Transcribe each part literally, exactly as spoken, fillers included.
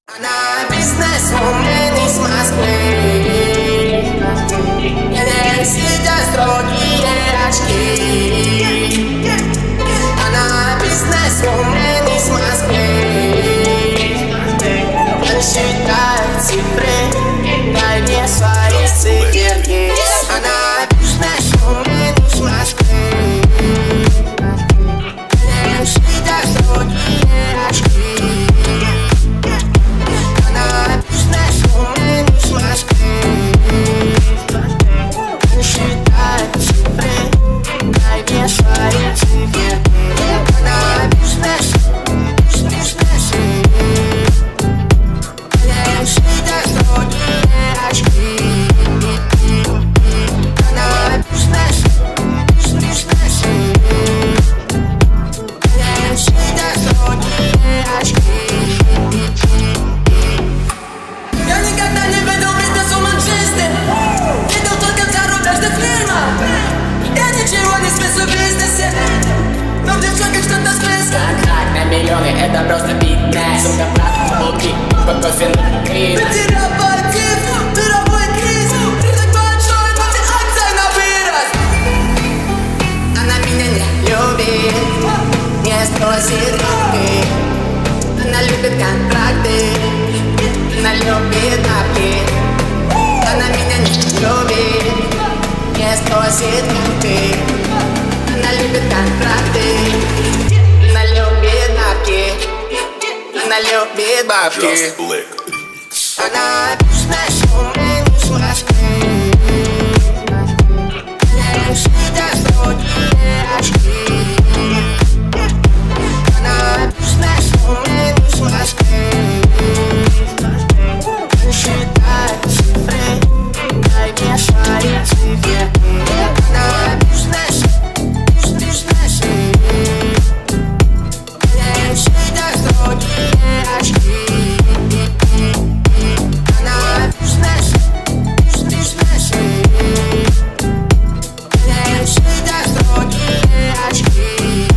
Она бизнес-вумен из Москвы. Ей сидят строгие очки. Она бизнес-вумен из Москвы. Он считает цифры, дай мне свои циферки. Она бизнес-вумен из Москвы. Ей сидят строгие очки. Это просто бизнес. Сука, брат, луки, по кофе на крис. Мировой тип, мировой криз. Рынок большой, мультиакция на вырос. Она меня не любит, не спросит руки. Она любит контракты, она любит напки. Она меня не любит, не спросит руки. Она любит контракты, она любит напки. Она любит бабки. JustBlack. Она бизнес-вумен из Москвы. Ей сидят строгие очки. Она бизнес-вумен из Москвы. Он считает цифры, дай мне свои циферки. Она бизнес, бизнес. Ей сидят строгие очки. Она бизнес, бизнес. Ей сидят строгие очки.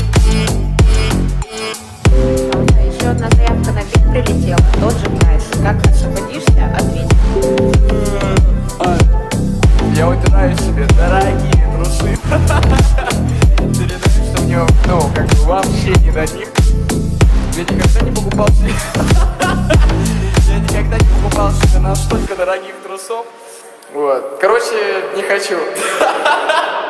Еще одна заявка на бит прилетела. Тот же прайс. Как освободишься, ответь. Я выбираю себе дорогие трусы. Передаю, что мне, ну, как бы вообще не до них. Я никогда не покупал себе. Я никогда не покупал себе настолько дорогих трусов. Вот. Короче, не хочу.